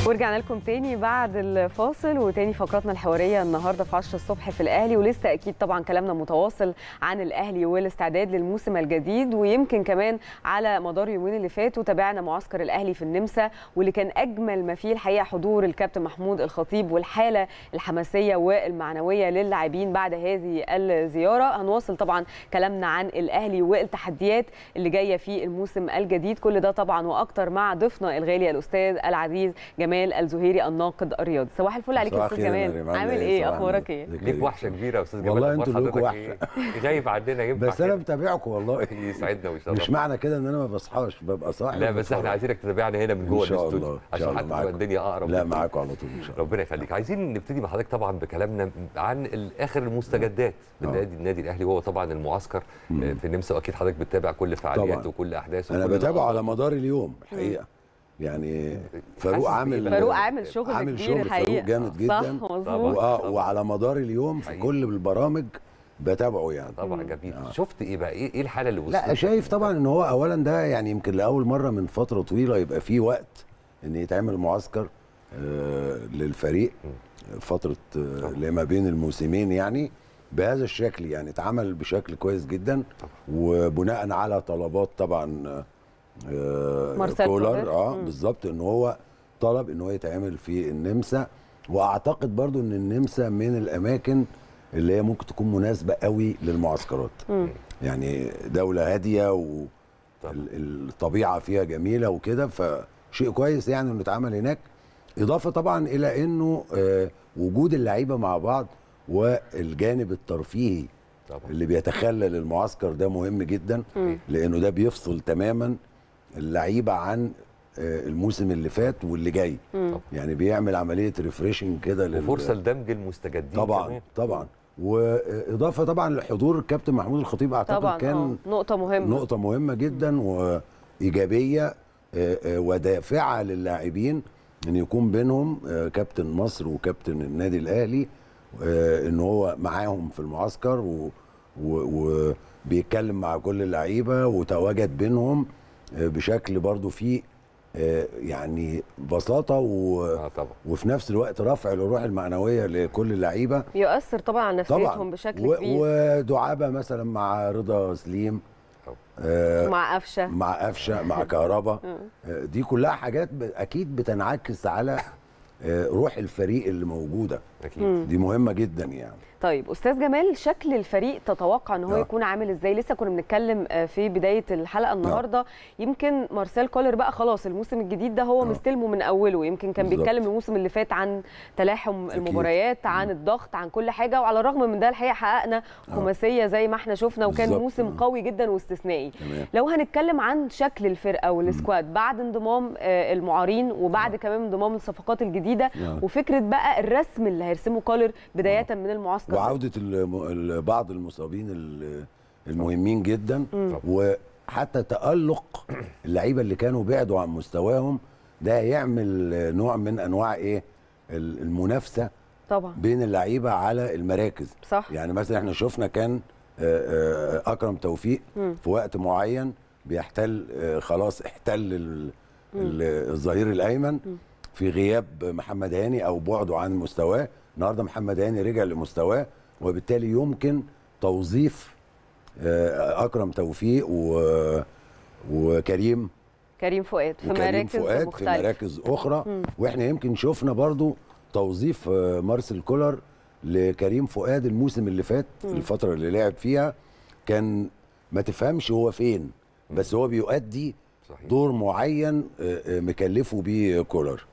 ورجعنا لكم تاني بعد الفاصل وتاني فقراتنا الحواريه النهارده في 10 الصبح في الاهلي، ولسه اكيد طبعا كلامنا متواصل عن الاهلي والاستعداد للموسم الجديد. ويمكن كمان على مدار يومين اللي فاتوا تابعنا معسكر الاهلي في النمسا، واللي كان اجمل ما فيه الحقيقه حضور الكابتن محمود الخطيب والحاله الحماسيه والمعنويه للاعبين بعد هذه الزياره. هنواصل طبعا كلامنا عن الاهلي والتحديات اللي جايه في الموسم الجديد، كل ده طبعا واكتر مع ضيفنا الغالي الاستاذ العزيز جمال الزهيري الناض الرياضي. صباح الفل عليك يا استاذ جمال، عامل ايه؟ اخبارك ايه؟ ليك وحشه كبيره يا استاذ جمال. والله انتوا ليكوا وحشه. إيه؟ غايب عننا ينفع بس انا متابعكم والله. يسعدنا ويشرفنا. مش معنى كده ان انا ما بصحاش، ببقى صاحي. لا بس احنا عايزينك تتابعنا هنا من جوه الاستوديو عشان حتى تبقى الدنيا اقرب. لا معاكم على طول ان شاء الله. ربنا يخليك. عايزين نبتدي مع حضرتك طبعا بكلامنا عن اخر المستجدات بالنادي الاهلي، وهو طبعا المعسكر في النمسا، واكيد حضرتك بتتابع كل فعالياته وكل احداثه. انا بتابعه على مدار اليوم الحقيقه. يعني فاروق عامل شغل كبير الحقيقه، فاروق جامد جدا. صح مظبوط. وعلى مدار اليوم في كل البرامج بتابعه يعني. طبعا جميل. شفت ايه بقى؟ ايه الحاله اللي وصلت؟ لا شايف طبعا ان هو اولا ده يعني يمكن لاول مره من فتره طويله يبقى فيه وقت ان يتعمل معسكر للفريق، فتره اللي ما بين الموسمين يعني بهذا الشكل، يعني اتعمل بشكل كويس جدا وبناء على طلبات طبعا مارسيل كولر. بالظبط، ان هو طلب ان هو يتعمل في النمسا. واعتقد برضو ان النمسا من الاماكن اللي هي ممكن تكون مناسبه قوي للمعسكرات. يعني دوله هاديه والطبيعه فيها جميله وكده، فشيء كويس يعني انه يتعمل هناك. اضافه طبعا الى انه وجود اللعيبه مع بعض والجانب الترفيهي اللي بيتخلل المعسكر ده مهم جدا، لانه ده بيفصل تماما اللعيبه عن الموسم اللي فات واللي جاي. يعني بيعمل عمليه ريفريشنج كده وفرصه لدمج المستجدين طبعا كمان. طبعا واضافه طبعا لحضور الكابتن محمود الخطيب، اعتقد طبعا كان نقطه مهمه جدا وايجابيه ودافعه للاعبين ان يكون بينهم كابتن مصر وكابتن النادي الاهلي، ان هو معاهم في المعسكر وبيتكلم مع كل اللعيبه وتواجد بينهم بشكل برضو فيه يعني بساطه وفي نفس الوقت رفع للروح المعنويه لكل اللعيبه، يؤثر طبعا على نفسيتهم بشكل كبير. ودعابه مثلا مع رضا سليم، مع قفشه مع كهربا. دي كلها حاجات اكيد بتنعكس على روح الفريق اللي موجوده. اكيد دي مهمه جدا يعني. طيب استاذ جمال، شكل الفريق تتوقع ان هو يكون عامل ازاي؟ لسه كنا بنتكلم في بدايه الحلقه النهارده. يمكن مارسيل كولر بقى خلاص الموسم الجديد ده هو مستلمه من اوله، يمكن كان بيتكلم الموسم اللي فات عن تلاحم المباريات، عن الضغط، عن كل حاجه، وعلى الرغم من ده الحقيقه حققنا خماسيه زي ما احنا شفنا، وكان موسم قوي جدا واستثنائي. لو هنتكلم عن شكل الفرقه والسكواد بعد انضمام المعارين وبعد كمان انضمام الصفقات الجديده وفكره بقى الرسم اللي هيرسمه كولر بدايه من المعسكر وعودة بعض المصابين المهمين جدا، وحتى تألق اللعيبة اللي كانوا بعدوا عن مستواهم، ده يعمل نوع من أنواع المنافسة طبعا بين اللعيبة على المراكز. صح. يعني مثلا احنا شفنا كان أكرم توفيق في وقت معين بيحتل خلاص احتل الظهير الأيمن في غياب محمد هاني أو بعده عن مستواه. النهارده محمد هاني رجع لمستواه، وبالتالي يمكن توظيف اكرم توفيق وكريم فؤاد في مراكز اخرى. واحنا يمكن شفنا برضو توظيف مارسيل كولر لكريم فؤاد الموسم اللي فات. الفتره اللي لعب فيها كان ما تفهمش هو فين، بس هو بيؤدي دور معين مكلفه بيه كولر.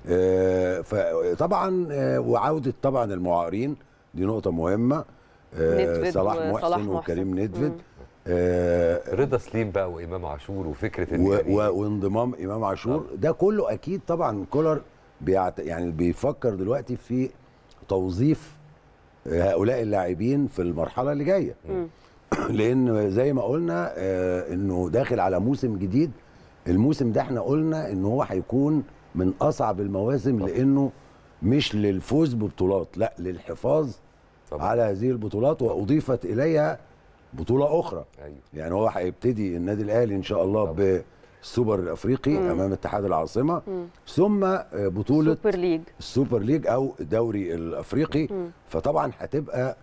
فطبعا وعوده طبعا المعارين دي نقطه مهمه، صلاح محسن وكريم ندفد، رضا سليم بقى وامام عاشور، وفكره وانضمام امام عاشور. ده كله اكيد طبعا كولر يعني بيفكر دلوقتي في توظيف هؤلاء اللاعبين في المرحله اللي جايه، لان زي ما قلنا انه داخل على موسم جديد. الموسم ده احنا قلنا ان هو هيكون من اصعب المواسم، لانه مش للفوز ببطولات، لا للحفاظ على هذه البطولات، واضيفت اليها بطوله اخرى. يعني هو هيبتدي النادي الاهلي ان شاء الله السوبر الافريقي امام اتحاد العاصمه، ثم بطوله السوبر ليج او الدوري الافريقي. فطبعا هتبقى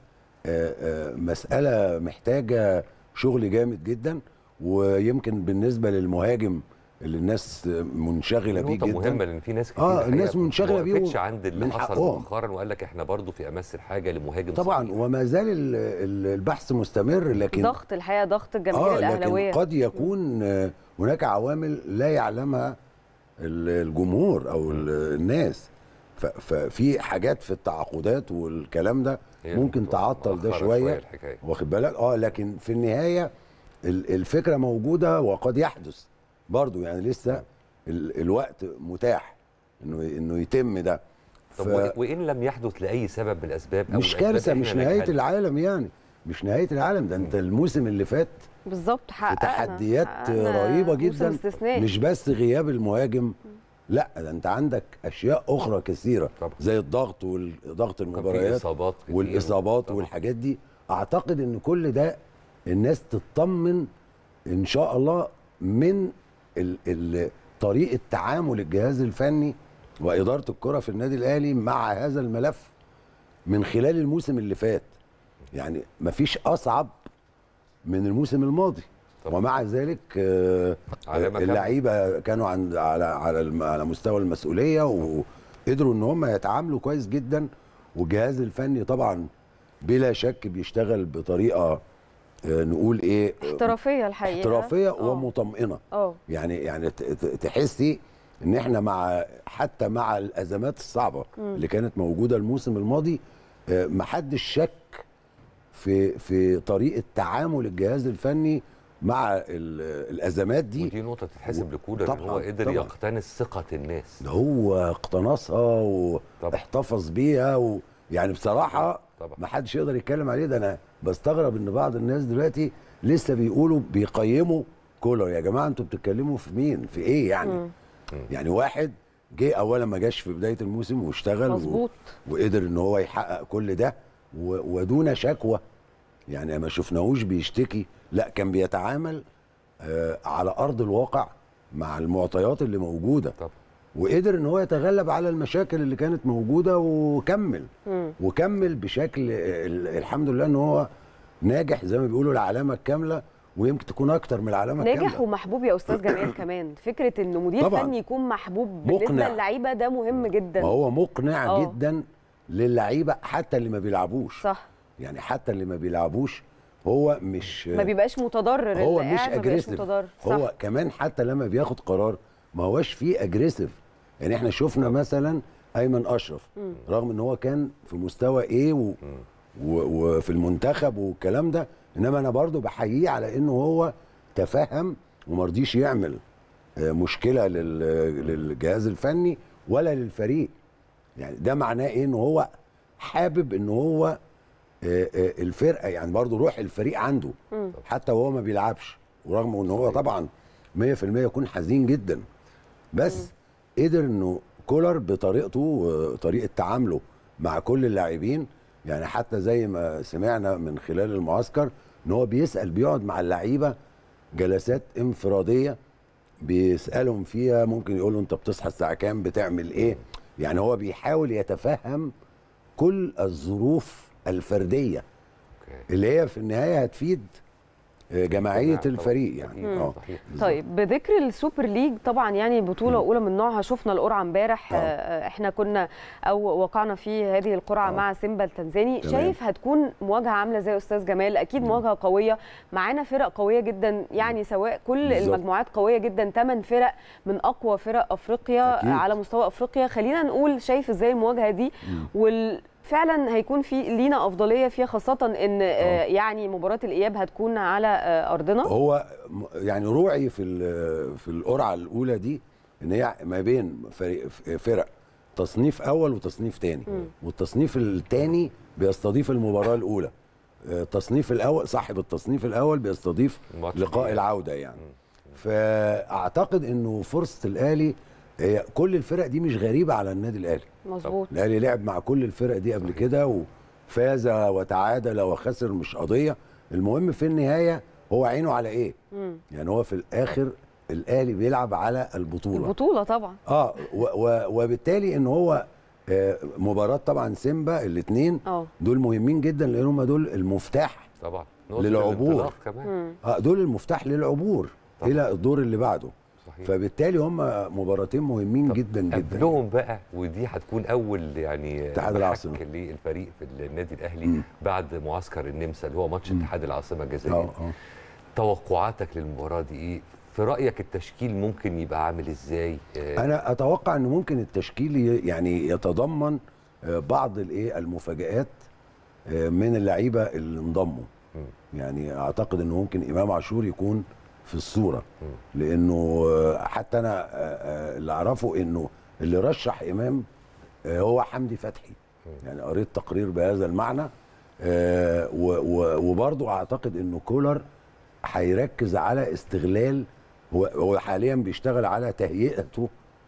مساله محتاجه شغل جامد جدا، ويمكن بالنسبه للمهاجم اللي الناس منشغله بيه جدا. مهمه لان في ناس كتير الناس منشغله بيه، ما وقفتش عند اللي حصل مؤخرا وقال لك احنا برضو في امس الحاجه لمهاجم طبعا صحيح. وما زال البحث مستمر، لكن ضغط الحقيقه ضغط الجماهير الاهلاويه، لكن قد يكون هناك عوامل لا يعلمها الجمهور او الناس. ففي حاجات في التعاقدات والكلام ده ممكن تعطل ده شويه، واخد بالك. لكن في النهايه الفكره موجوده، وقد يحدث برضو يعني لسه الوقت متاح انه يتم ده. طب وان لم يحدث لاي سبب من الاسباب، مش كارثه، مش نهايه العالم يعني، مش نهايه العالم. ده انت الموسم اللي فات بالظبط حققنا تحديات رهيبه جدا، مش بس غياب المهاجم، لا ده انت عندك اشياء اخرى كثيره زي الضغط وضغط المباريات والاصابات والحاجات دي. اعتقد ان كل ده الناس تطمن ان شاء الله من طريقه تعامل الجهاز الفني واداره الكره في النادي الاهلي مع هذا الملف من خلال الموسم اللي فات. يعني مفيش اصعب من الموسم الماضي طبعا. ومع ذلك اللعيبه كانوا على مستوى المسؤوليه، وقدروا ان هم يتعاملوا كويس جدا. والجهاز الفني طبعا بلا شك بيشتغل بطريقه نقول ايه، احترافيه الحقيقه، احترافيه ومطمئنه. يعني تحسي ان احنا حتى مع الازمات الصعبه اللي كانت موجوده الموسم الماضي، محدش شك في طريقه تعامل الجهاز الفني مع الازمات دي. ودي نقطه تتحسب لكولر، ان هو قدر يقتنص ثقه الناس. هو اقتنصها واحتفظ بيها يعني بصراحه ما حدش يقدر يتكلم عليه. ده انا بستغرب ان بعض الناس دلوقتي لسه بيقيموا كولر. يا جماعه انتوا بتتكلموا في مين، في ايه يعني؟ يعني واحد جه اولا ما جاش في بدايه الموسم واشتغل وقدر ان هو يحقق كل ده ودون شكوى. يعني ما شفناهوش بيشتكي، لا كان بيتعامل على ارض الواقع مع المعطيات اللي موجوده. وقدر ان هو يتغلب على المشاكل اللي كانت موجوده وكمل بشكل الحمد لله ان هو ناجح زي ما بيقولوا العلامه الكامله، ويمكن تكون اكتر من العلامه الكامله. ناجح ومحبوب يا استاذ جمال. كمان فكره انه مدير فني يكون محبوب بالنسبه للعيبه ده مهم جدا. ما هو مقنع جدا للعيبه حتى اللي ما بيلعبوش. صح. يعني حتى اللي ما بيلعبوش هو ما بيبقاش متضرر، هو مش اجريسيف. هو كمان حتى لما بياخد قرار ما هوش فيه اجريسيف. يعني احنا شفنا مثلا ايمن اشرف رغم ان هو كان في مستوى ايه وفي المنتخب والكلام ده، انما انا برضو بحييه على انه هو تفهم ومرضيش يعمل مشكله للجهاز الفني ولا للفريق. يعني ده معناه ايه؟ انه هو حابب ان هو الفرقه، يعني برضو روح الفريق عنده حتى وهو ما بيلعبش، ورغم ان هو طبعا 100% يكون حزين جدا، بس قدر انه كولر بطريقته طريقه تعامله مع كل اللاعبين. يعني حتى زي ما سمعنا من خلال المعسكر ان هو بيقعد مع اللعيبه جلسات انفراديه بيسالهم فيها، ممكن يقول له انت بتصحى الساعه كام، بتعمل ايه. يعني هو بيحاول يتفهم كل الظروف الفرديه اللي هي في النهايه هتفيد جماعيه الفريق يعني. طيب بذكر السوبر ليج طبعا يعني بطوله اولى من نوعها، شفنا القرعه امبارح. احنا كنا وقعنا في هذه القرعه مع سيمبا التنزاني. شايف هتكون مواجهه عامله زي استاذ جمال؟ اكيد مواجهه قويه، معانا فرق قويه جدا يعني، سواء كل المجموعات قويه جدا، 8 فرق من اقوى فرق افريقيا أكيد. على مستوى افريقيا. خلينا نقول شايف ازاي المواجهه دي فعلا هيكون في لينا افضليه فيها، خاصه ان يعني مباراه الاياب هتكون على ارضنا. هو يعني روعي في القرعه الاولى دي ان هي ما بين فرق تصنيف اول وتصنيف ثاني، والتصنيف الثاني بيستضيف المباراه الاولى. التصنيف الاول صاحب التصنيف الاول بيستضيف لقاء العوده يعني. فاعتقد انه فرصه الاهلي، هي كل الفرق دي مش غريبه على النادي الاهلي. مظبوط. الاهلي لعب مع كل الفرق دي قبل كده وفاز وتعادل وخسر، مش قضيه. المهم في النهايه هو عينه على ايه؟ يعني هو في الاخر الاهلي بيلعب على البطوله طبعا. وبالتالي ان هو مباراه طبعا سيمبا الاثنين دول مهمين جدا، لان هم دول المفتاح طبعا للعبور كمان. دول المفتاح للعبور طبعا الى الدور اللي بعده. صحيح. فبالتالي هم مباراتين مهمين جدا جدا. قبلهم بقى، ودي هتكون اول يعني اتحاد العاصمه للفريق في النادي الاهلي بعد معسكر النمسا اللي هو ماتش اتحاد العاصمه الجزائري. توقعاتك للمباراه دي ايه؟ في رايك التشكيل ممكن يبقى عامل ازاي؟ انا اتوقع ان ممكن التشكيل يعني يتضمن بعض المفاجآت من اللعيبه اللي انضموا. يعني اعتقد انه ممكن امام عاشور يكون في الصوره، لانه حتى انا اللي اعرفه انه اللي رشح امام هو حمدي فتحي. يعني قريت تقرير بهذا المعنى. وبرضه اعتقد انه كولر هيركز على استغلال، هو حاليا بيشتغل على تهيئته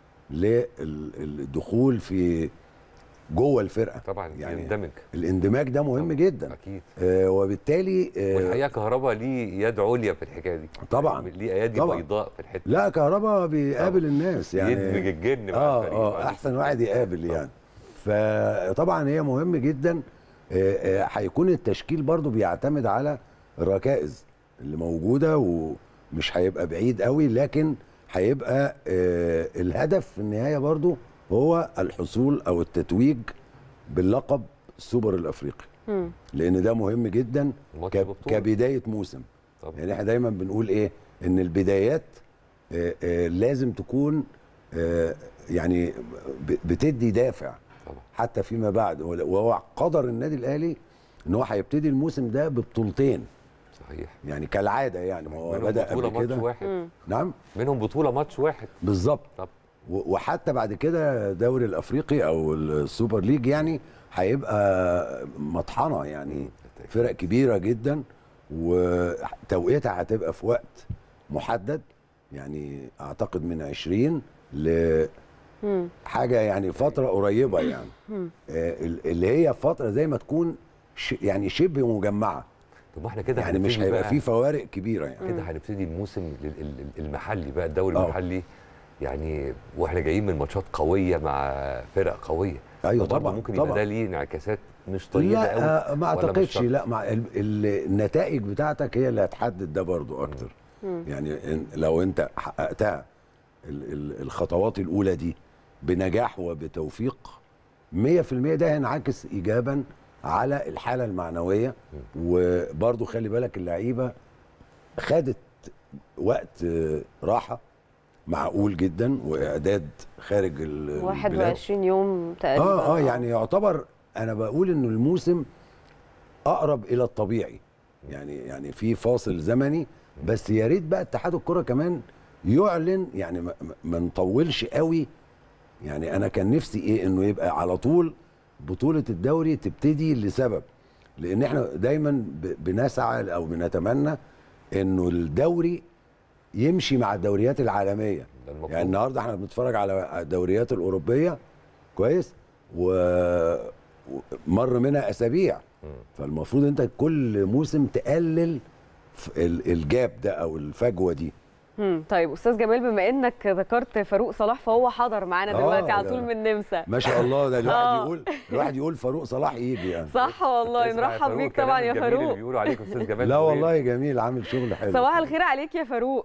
للدخول في جوه الفرقه. طبعا يعني يندمج. الاندماج ده مهم جدا اكيد. وبالتالي والحقيقه كهربا ليه يد عليا في الحكايه دي طبعا، يعني ليه ايادي بيضاء في الحته. لا كهربا بيقابل الناس يعني يدمج الجن مع الفريق. احسن واحد يقابل يعني. فطبعا هي مهم جدا. هيكون التشكيل برضو بيعتمد على الركائز اللي موجوده، ومش هيبقى بعيد قوي، لكن هيبقى الهدف في النهايه برضو هو الحصول او التتويج باللقب السوبر الافريقي. لان ده مهم جدا كبدايه موسم. طبعا. يعني احنا دايما بنقول ايه؟ ان البدايات لازم تكون يعني بتدي دافع. طبعا. حتى فيما بعد، وهو قدر النادي الاهلي ان هو هيبتدي الموسم ده ببطولتين. صحيح. يعني كالعاده، يعني ما هو بدا قبل كده. نعم، منهم بطوله ماتش واحد بالظبط. وحتى بعد كده الدوري الافريقي او السوبر ليج يعني هيبقى مطحنه، يعني فرق كبيره جدا، وتوقيتها هتبقى في وقت محدد. يعني اعتقد من 20 ل حاجه يعني فتره قريبه يعني. اللي هي فتره زي ما تكون يعني شبه مجمعه. طب احنا كده يعني مش هيبقى في فوارق كبيره يعني. كده هنبتدي الموسم المحلي بقى، الدوري المحلي يعني، واحنا جايين من ماتشات قويه مع فرق قويه. ايوه طبعا. ممكن يبقى ده ليه انعكاسات مش طيبه قوي. لا ما اعتقدش. لا، مع النتائج بتاعتك هي اللي هتحدد ده برضو اكتر. يعني لو انت حققتها الخطوات الاولى دي بنجاح وبتوفيق 100%، ده هينعكس ايجابا على الحاله المعنويه. وبرضو خلي بالك اللعيبه خدت وقت راحه معقول جدا، واعداد خارج 21 يوم تقريبا. يعني يعتبر انا بقول انه الموسم اقرب الى الطبيعي. يعني في فاصل زمني، بس يا ريت بقى اتحاد الكره كمان يعلن، يعني ما نطولش قوي. يعني انا كان نفسي انه يبقى على طول بطوله الدوري تبتدي، لسبب لان احنا دايما بنسعى او بنتمنى انه الدوري يمشي مع الدوريات العالميه. يعني النهارده احنا بنتفرج على الدوريات الاوروبيه كويس، ومر منها اسابيع. فالمفروض انت كل موسم تقلل الجاب ده او الفجوه دي. طيب استاذ جمال، بما انك ذكرت فاروق صلاح فهو حضر معانا دلوقتي على طول من النمسا. ما شاء الله. ده الواحد يقول فاروق صلاح يجي يعني. صح والله. نرحب بيك طبعا يا فاروق. اللي بيقولوا عليك استاذ جمال. لا والله جميل، عامل شغل حلو. صباح الخير عليك يا فاروق.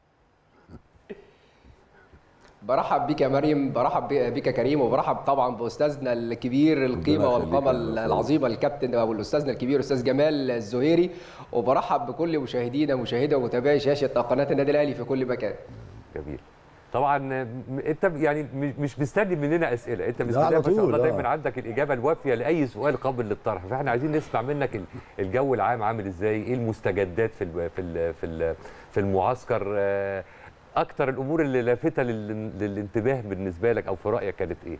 برحب بيك يا مريم، برحب بيك يا كريم، وبرحب طبعا باستاذنا الكبير القيمه والقامه العظيمه الكابتن او الاستاذنا الكبير استاذ جمال الزهيري، وبرحب بكل مشاهدينا ومتابعي شاشه قناه النادي الاهلي في كل مكان. جميل. طبعا انت يعني مش مستني مننا اسئله، انت مستني ما شاء الله دايما عندك الاجابه الوافيه لاي سؤال قابل للطرح، فاحنا عايزين نسمع منك الجو العام عامل ازاي، ايه المستجدات في المعسكر، اكتر الامور اللي لافته للانتباه بالنسبه لك او في رايك كانت ايه؟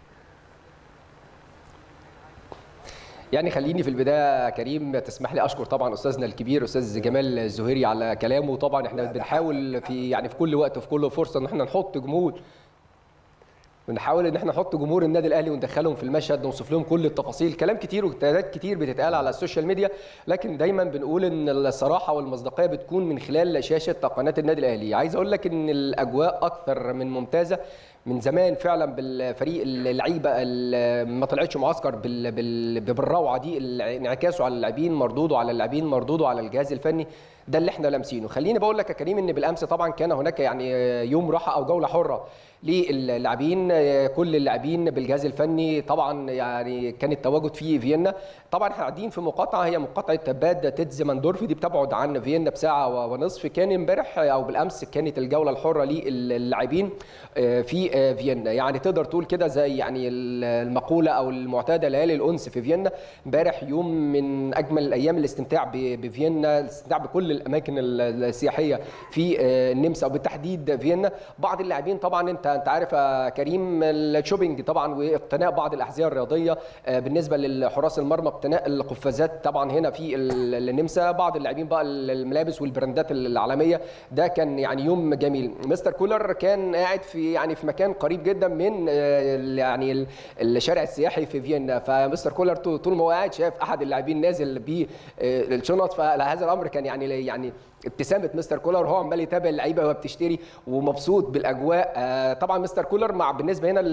يعني خليني في البدايه كريم تسمح لي اشكر طبعا استاذنا الكبير استاذ جمال الزهيري على كلامه. طبعا احنا بنحاول في كل وقت وفي كل فرصه ان احنا نحط جمود بنحاول ان احنا نحط جمهور النادي الاهلي وندخلهم في المشهد، نوصف لهم كل التفاصيل. كلام كتير واجتهادات كتير بتتقال على السوشيال ميديا، لكن دايما بنقول ان الصراحه والمصداقيه بتكون من خلال شاشه قناه النادي الاهلي. عايز اقول لك ان الاجواء اكثر من ممتازه من زمان فعلا بالفريق. اللعيبه ما طلعتش معسكر بالروعه دي، انعكاسه على اللاعبين، مردوده على اللاعبين، مردوده على الجهاز الفني، ده اللي احنا لامسينه. خليني بقول لك يا كريم ان بالامس طبعا كان هناك يعني يوم راحه او جوله حره للاعبين، كل اللاعبين بالجهاز الفني طبعا يعني كان التواجد في فيينا. طبعا احنا قاعدين في مقاطعه هي مقاطعه باد تيتزماندورف، دي بتبعد عن فيينا بساعه ونصف. كان امبارح او بالامس كانت الجوله الحره للاعبين في فيينا، يعني تقدر تقول كده زي يعني المقوله او المعتاده ليالي الانس في فيينا. امبارح يوم من اجمل الايام الاستمتاع بفيينا، الاستمتاع بكل الاماكن السياحيه في النمسا وبالتحديد فيينا. بعض اللاعبين طبعا انت عارف يا كريم الشوبينج طبعا واقتناء بعض الاحذيه الرياضيه، بالنسبه للحراس المرمى اقتناء القفازات طبعا هنا في النمسا، بعض اللاعبين بقى الملابس والبراندات العالميه. ده كان يعني يوم جميل. مستر كولر كان قاعد في يعني في مكان قريب جدا من يعني الشارع السياحي في فيينا، فمستر كولر طول ما هو قاعد شاف احد اللاعبين نازل بالشنط، فهذا الامر كان يعني ابتسامه مستر كولر وهو عمال يتابع اللعيبه وهي بتشتري ومبسوط بالاجواء. طبعا مستر كولر مع بالنسبه هنا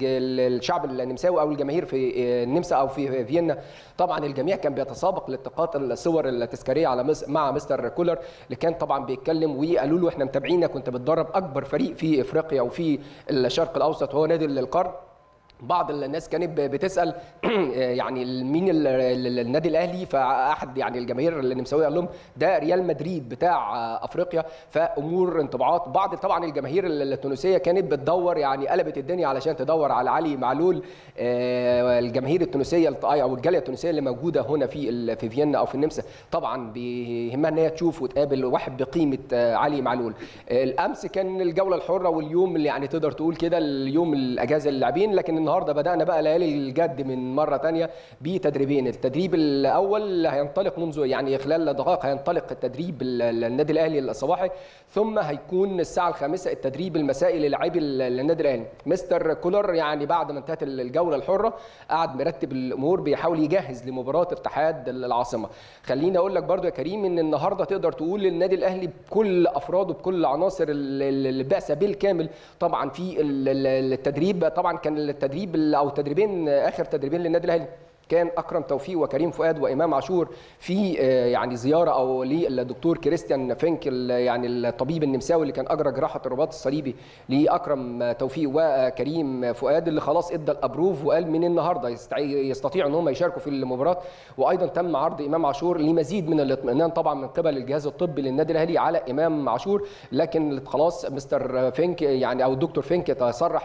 للشعب النمساوي او الجماهير في النمسا او في فيينا، طبعا الجميع كان بيتسابق لالتقاط الصور التذكاريه على مع مستر كولر اللي كان طبعا بيتكلم وقالوا له احنا متابعينك وانت بتدرب اكبر فريق في افريقيا وفي الشرق الاوسط وهو نادي القرن. بعض الناس كانت بتسال يعني مين النادي الاهلي، فاحد يعني الجماهير النمساويه قال لهم ده ريال مدريد بتاع افريقيا. فامور انطباعات بعض طبعا الجماهير التونسيه كانت بتدور يعني قلبت الدنيا علشان تدور على علي معلول. الجماهير التونسيه او الجاليه التونسيه اللي موجوده هنا في فيينا او في النمسا طبعا بيهمها ان هي تشوف وتقابل واحد بقيمه علي معلول. الامس كان الجوله الحره واليوم اللي يعني تقدر تقول كده اليوم الاجازه للاعبين، لكن النهارده بدانا بقى ليالي الجد من مره ثانيه بتدريبين. التدريب الاول هينطلق منذ يعني خلال دقائق هينطلق التدريب النادي الاهلي الصباحي، ثم هيكون الساعه 5 التدريب المسائي للاعبي النادي الاهلي. مستر كولر يعني بعد ما انتهت الجوله الحره قعد مرتب الامور بيحاول يجهز لمباراه اتحاد العاصمه. خليني اقول لك برضو يا كريم ان النهارده تقدر تقول النادي الاهلي بكل افراده بكل عناصر البعثه بالكامل طبعا في التدريب. طبعا كان التدريب او تدريبين اخر تدريبين للنادي الاهلي كان اكرم توفيق وكريم فؤاد وامام عاشور في يعني زياره او للدكتور كريستيان فينكل يعني الطبيب النمساوي اللي كان اجرى جراحه الرباط الصليبي لاكرم توفيق وكريم فؤاد اللي خلاص ادى الابروف وقال من النهارده يستطيعوا ان هم يشاركوا في المباراه. وايضا تم عرض امام عاشور لمزيد من الاطمئنان طبعا من قبل الجهاز الطبي للنادي الاهلي على امام عاشور، لكن خلاص مستر فينك يعني او الدكتور فينك تصرح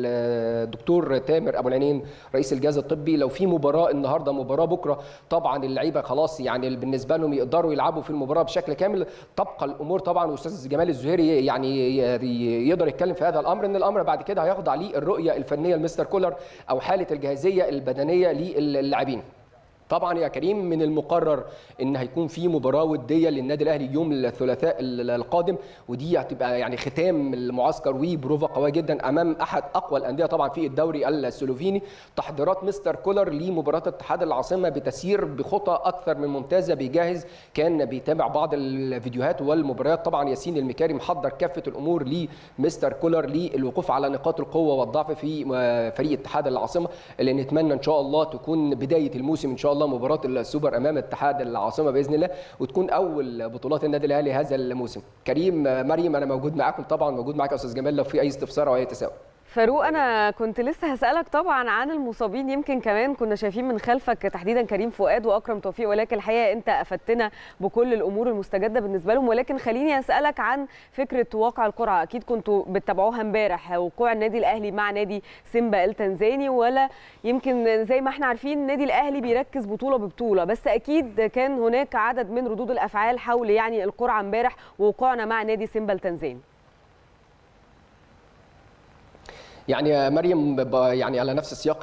للدكتور تامر ابو العينين رئيس الجهاز الطبي لو في مباراه النهارده مباراه بكره طبعا اللعيبه خلاص يعني بالنسبه لهم يقدروا يلعبوا في المباراه بشكل كامل. تبقى الامور طبعا واستاذ جمال الزهيري يعني يقدر يتكلم في هذا الامر ان الامر بعد كده هيخضع للرؤيه الفنيه لمستر كولر او حاله الجاهزيه البدنيه للاعبين. طبعا يا كريم من المقرر ان هيكون في مباراه وديه للنادي الاهلي يوم الثلاثاء القادم، ودي هتبقى يعني ختام المعسكر وبروفا قويه جدا امام احد اقوى الانديه طبعا في الدوري السلوفيني. تحضيرات مستر كولر لمباراه اتحاد العاصمه بتسير بخطى اكثر من ممتازه، بيجهز كان بيتابع بعض الفيديوهات والمباريات. طبعا ياسين المكاري محضر كافه الامور لمستر كولر للوقوف على نقاط القوه والضعف في فريق اتحاد العاصمه اللي نتمنى ان شاء الله تكون بدايه الموسم ان شاء الله مباراه السوبر امام اتحاد العاصمه باذن الله وتكون اول بطولات النادي الاهلي هذا الموسم. كريم مريم انا موجود معاكم طبعا، موجود معاك يا استاذ جمال لو في اي استفسار او اي تساؤل. فاروق انا كنت لسه هسالك طبعا عن المصابين، يمكن كمان كنا شايفين من خلفك تحديدا كريم فؤاد واكرم توفيق، ولكن الحقيقه انت افدتنا بكل الامور المستجده بالنسبه لهم. ولكن خليني اسالك عن فكره واقع القرعه، اكيد كنتوا بتتابعوها امبارح، وقوع النادي الاهلي مع نادي سيمبا التنزاني، ولا يمكن زي ما احنا عارفين النادي الاهلي بيركز بطوله ببطوله، بس اكيد كان هناك عدد من ردود الافعال حول يعني القرعه امبارح ووقوعنا مع نادي سيمبا التنزاني. يعني مريم يعني على نفس السياق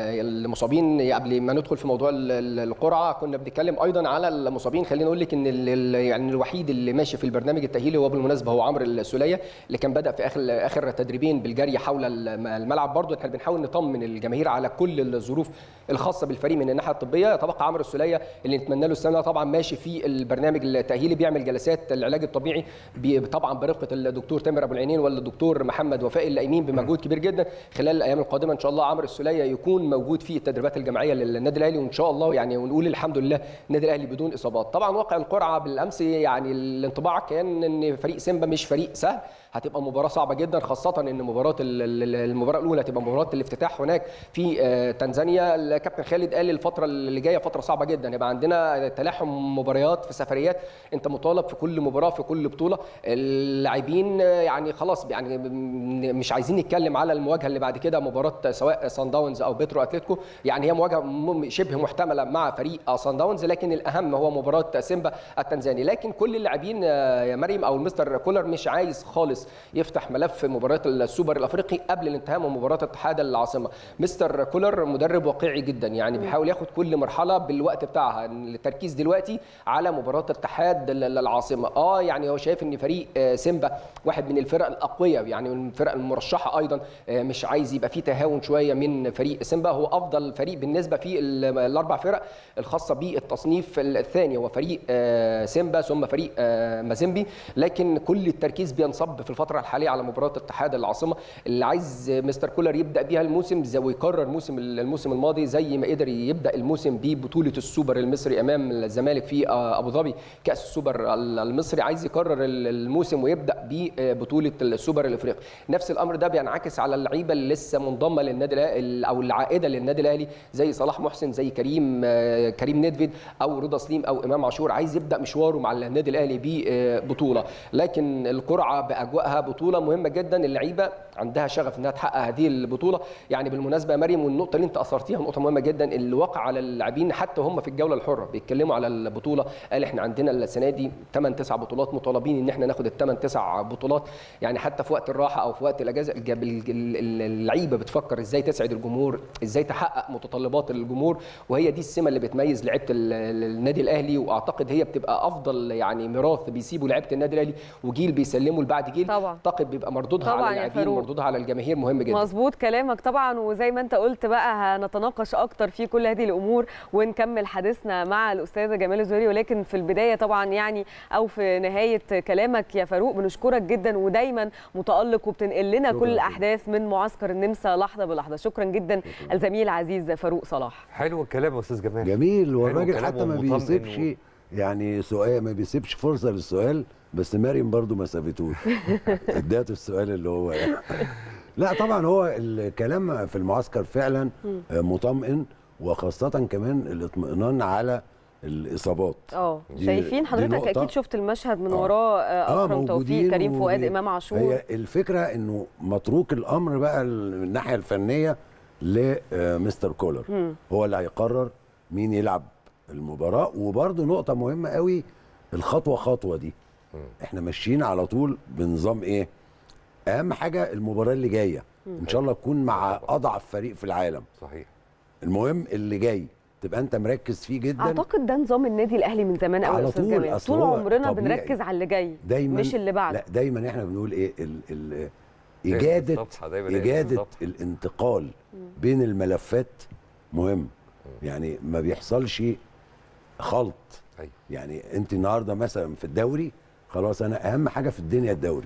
المصابين، قبل ما ندخل في موضوع القرعه كنا بنتكلم ايضا على المصابين. خليني اقول لك ان يعني الوحيد اللي ماشي في البرنامج التاهيلي هو بالمناسبه هو عمرو السوليه، اللي كان بدا في اخر تدريبين بالجري حول الملعب. برضه احنا بنحاول نطمن الجماهير على كل الظروف الخاصه بالفريق من الناحيه الطبيه. يتبقى عمرو السوليه اللي نتمنى له السنه طبعا ماشي في البرنامج التاهيلي، بيعمل جلسات العلاج الطبيعي طبعا برفقه الدكتور تامر ابو العينين والدكتور محمد وفاء اللي قايمين بمجهود كبير جدا. خلال الايام القادمه ان شاء الله عمرو السوليه يكون موجود في التدريبات الجماعيه للنادي الاهلي، وان شاء الله يعني ونقول الحمد لله النادي الاهلي بدون اصابات. طبعا واقع القرعه بالامس يعني الانطباع كان ان فريق سيمبا مش فريق سهل، هتبقى مباراه صعبه جدا، خاصه ان المباراه الاولى هتبقى مباراه الافتتاح هناك في تنزانيا. الكابتن خالد قال الفتره اللي جايه فتره صعبه جدا، يبقى عندنا تلاحم مباريات في سفريات، انت مطالب في كل مباراه في كل بطوله. اللاعبين يعني خلاص يعني مش عايزين نتكلم على المواجهه اللي بعد كده، مباراه سواء سان داونز او بيترو اتلتيكو، يعني هي مواجهه شبه محتمله مع فريق سان داونز، لكن الاهم هو مباراه سيمبا التنزاني. لكن كل اللاعبين يا مريم او المستر كولر مش عايز خالص يفتح ملف مباراه السوبر الافريقي قبل الانتهاء من مباراه اتحاد العاصمه. مستر كولر مدرب واقعي جدا، يعني بيحاول ياخد كل مرحله بالوقت بتاعها. التركيز دلوقتي على مباراه اتحاد العاصمه. يعني هو شايف ان فريق سيمبا واحد من الفرق الاقوياء، يعني من الفرق المرشحه ايضا، مش عايز يبقى فيه تهاون شويه من فريق سيمبا. هو افضل فريق بالنسبه في الاربع فرق الخاصه بالتصنيف الثاني، هو فريق سيمبا ثم فريق مازيمبي، لكن كل التركيز بينصب في الفتره الحاليه على مباراه اتحاد العاصمه اللي عايز مستر كولر يبدا بيها الموسم ويكرر الموسم الماضي زي ما قدر يبدا الموسم ببطوله السوبر المصري امام الزمالك في ابو ظبي، كاس السوبر المصري. عايز يكرر الموسم ويبدا ببطوله السوبر الافريقي. نفس الامر ده بينعكس على اللعيبه اللي لسه منضمه للنادي او العائده للنادي الاهلي، زي صلاح محسن، زي كريم ندفيد او رضا سليم او امام عاشور. عايز يبدا مشواره مع النادي الاهلي ببطوله، لكن القرعه باجواءها بطوله مهمه جدا. اللعيبه عندها شغف انها تحقق هذه البطوله. يعني بالمناسبه يا مريم، والنقطه اللي انت اثرتيها نقطه مهمه جدا، اللي وقع على اللاعبين حتى هم في الجوله الحره بيتكلموا على البطوله. قال احنا عندنا السنه دي 8-9 بطولات، مطالبين ان احنا ناخد ال8-9 بطولات. يعني حتى في وقت الراحه او في وقت الاجازه اللعيبه بتفكر ازاي تسعد الجمهور، ازاي تحقق متطلبات الجمهور، وهي دي السمه اللي بتميز لعيبه النادي الاهلي. واعتقد هي بتبقى افضل يعني ميراث بيسيبوا لعيبه النادي الاهلي، وجيل بيسلموا لبعد جيل. اعتقد بيبقى مردودها على اللاعبين، مردودها على الجماهير مهم جدا. مظبوط كلامك طبعا، وزي ما انت قلت بقى هنتناقش اكتر في كل هذه الامور ونكمل حديثنا مع الاستاذه جمال الزهيري. ولكن في البدايه طبعا يعني او في نهايه كلامك يا فاروق بنشكرك جدا، ودايما متالق وبتنقل لنا كل الاحداث من معسكر النمسا لحظه بلحظه. شكرا جدا الزميل العزيز فاروق صلاح. حلو الكلام يا استاذ جمال، جميل. والراجل حتى ما بيسيبش يعني سؤال، ما بيسيبش فرصه للسؤال، بس مريم برضو ما سابتوش اداته السؤال اللي هو يعني. لا طبعا هو الكلام في المعسكر فعلا مطمئن، وخاصه كمان الاطمئنان على الاصابات. شايفين حضرتك اكيد شفت المشهد من وراه اكرم توفيق، كريم فؤاد، امام عاشور. هي الفكره انه متروك الامر بقى من الناحيه الفنيه لمستر كولر، هو اللي هيقرر مين يلعب المباراه. وبرده نقطه مهمه قوي، الخطوه خطوه دي احنا ماشيين على طول بنظام ايه؟ اهم حاجه المباراه اللي جايه ان شاء الله تكون مع اضعف فريق في العالم. صحيح. المهم اللي جاي تبقى انت مركز فيه جدا. اعتقد ده نظام النادي الاهلي من زمان قوي يا استاذ جمال. طول عمرنا بنركز على اللي جاي دايما، مش اللي بعده. لا دايما احنا بنقول ايه اجاده الانتقال بين الملفات مهم. يعني ما بيحصلش خلط. يعني انت النهارده مثلا في الدوري خلاص، انا اهم حاجه في الدنيا الدوري.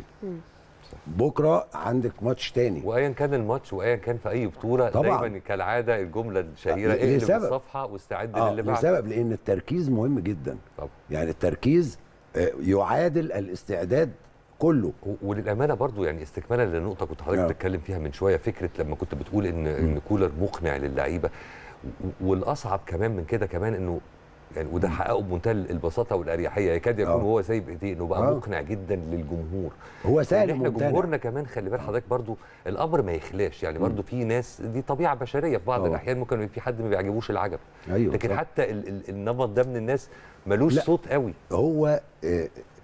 بكره عندك ماتش تاني، وايا كان الماتش وايا كان في اي بطوله طبعا. دايما كالعاده الجمله الشهيره اقلب الصفحه واستعد للي بعده. لسبب، لان التركيز مهم جدا طبعا. يعني التركيز يعادل الاستعداد كله. وللامانه برضو يعني استكمالا للنقطه كنت حضرتك بتتكلم فيها من شويه، فكره لما كنت بتقول ان كولر مقنع للعيبه، والاصعب كمان من كده كمان انه يعني وده حققه بمنتهى البساطه والاريحيه، يكاد يكون هو سايب ايديه انه بقى مقنع جدا للجمهور. هو سهل يعني احنا جمهورنا كمان خلي بال حضرتك برضو الامر ما يخلاش، يعني برضو في ناس دي طبيعه بشريه في بعض الاحيان ممكن في حد ما بيعجبوش العجب. لكن حتى النمط ده من الناس ملوش صوت قوي. هو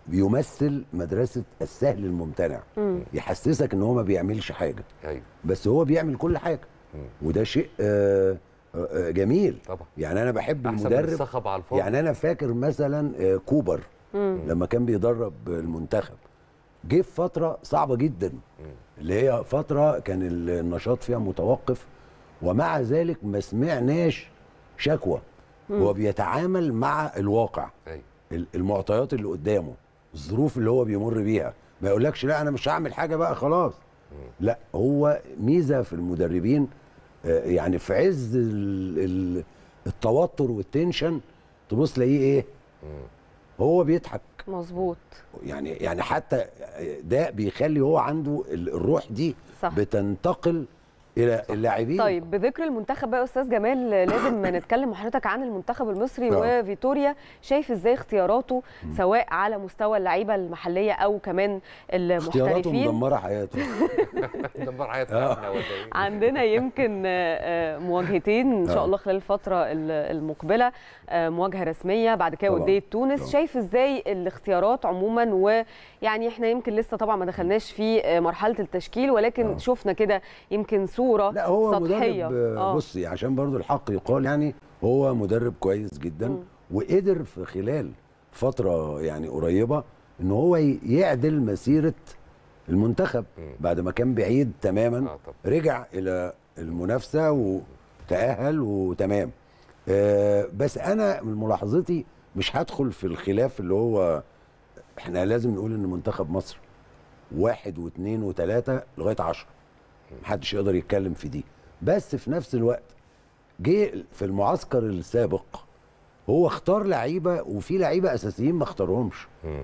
بيمثل مدرسه السهل الممتنع. يحسسك ان هو ما بيعملش حاجه، ايوه، بس هو بيعمل كل حاجه. وده شيء جميل طبعا. يعني انا بحب أحسن المدرب. من الصخب على الفاضي. يعني انا فاكر مثلا كوبر لما كان بيدرب المنتخب، جه في فتره صعبه جدا اللي هي فتره كان النشاط فيها متوقف، ومع ذلك ما سمعناش شكوى. هو بيتعامل مع الواقع، المعطيات اللي قدامه، الظروف اللي هو بيمر بيها، ما يقولكش لا انا مش هعمل حاجه بقى خلاص. لا، هو ميزه في المدربين يعني في عز التوتر والتنشن تبص تلاقيه ايه، هو بيضحك. مظبوط. يعني حتى ده بيخلي هو عنده الروح دي، صح، بتنتقل الى اللاعبين. طيب بذكر المنتخب بقى استاذ جمال، لازم نتكلم مع حضرتك عن المنتخب المصري وفيتوريا. شايف ازاي اختياراته سواء على مستوى اللعيبه المحليه او كمان المحترفين؟ اختياراته مدمره حياته. مدمره حياتنا. عندنا يمكن مواجهتين ان شاء الله خلال الفتره المقبله، مواجهه رسميه بعد كده وديه تونس. شايف ازاي الاختيارات عموما؟ ويعني احنا يمكن لسه طبعا ما دخلناش في مرحله التشكيل، ولكن شفنا كده يمكن صوره لا هو سطحيه. مدرب بصي عشان برضو الحق يقال، يعني هو مدرب كويس جدا وقدر في خلال فتره يعني قريبه ان هو يعدل مسيره المنتخب بعد ما كان بعيد تماما. رجع الى المنافسه وتأهل وتمام. بس انا من ملاحظتي مش هدخل في الخلاف اللي هو احنا لازم نقول ان منتخب مصر 1 و2 و3 لغايه 10، محدش يقدر يتكلم في دي. بس في نفس الوقت جه في المعسكر السابق هو اختار لعيبه، وفي لعيبه اساسيين ما اختارهمش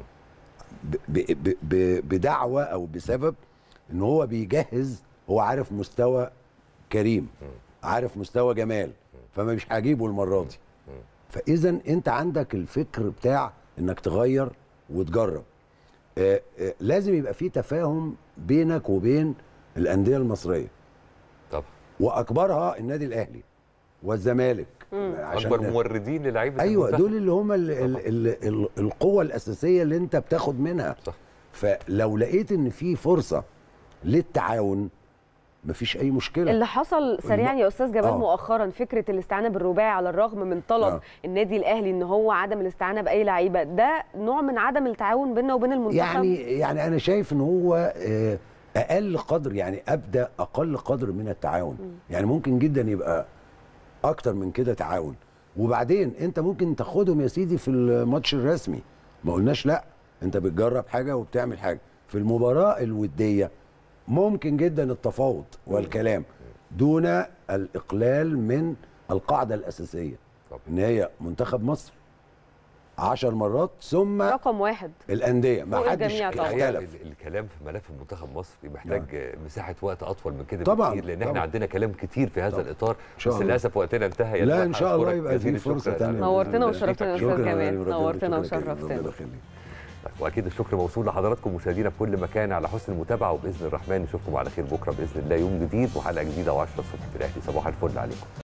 بدعوه او بسبب ان هو بيجهز. هو عارف مستوى كريم، عارف مستوى جمال، فما مش هجيبه المره دي. فاذا انت عندك الفكر بتاع انك تغير وتجرب. لازم يبقى في تفاهم بينك وبين الانديه المصريه طبعا، واكبرها النادي الاهلي والزمالك. اكبر موردين للعيبه. ايوه، دول اللي هم القوه الاساسيه اللي انت بتاخد منها. صح. فلو لقيت ان في فرصه للتعاون مفيش اي مشكله. اللي حصل سريعا يا استاذ جمال مؤخرا، فكره الاستعانه بالرباعي على الرغم من طلب النادي الاهلي ان هو عدم الاستعانه باي لعيبه، ده نوع من عدم التعاون بيننا وبين المنتخب. يعني انا شايف ان هو اقل قدر، يعني ابدا اقل قدر من التعاون. يعني ممكن جدا يبقى اكتر من كده تعاون، وبعدين انت ممكن تاخدهم يا سيدي في الماتش الرسمي، ما قلناش لا، انت بتجرب حاجه وبتعمل حاجه. في المباراه الوديه ممكن جدا التفاوض والكلام دون الاقلال من القاعده الاساسيه ان هي منتخب مصر 10 مرات ثم رقم 1 الانديه. ما حدش اختلف. الكلام في ملف منتخب مصر محتاج مساحه وقت اطول من كده بكتير، لان احنا عندنا كلام كتير في هذا الاطار، بس للاسف وقتنا انتهى. لا ان شاء الله يبقى في فرصه ثانيه. نورتنا وشرفتنا يا استاذ جمال، نورتنا وشرفتنا. واكيد الشكر موصول لحضراتكم مشاهدينا في كل مكان على حسن المتابعه، وباذن الرحمن نشوفكم على خير بكره باذن الله، يوم جديد وحلقه جديده و10 الصبح في الاهلي. صباح الفل عليكم.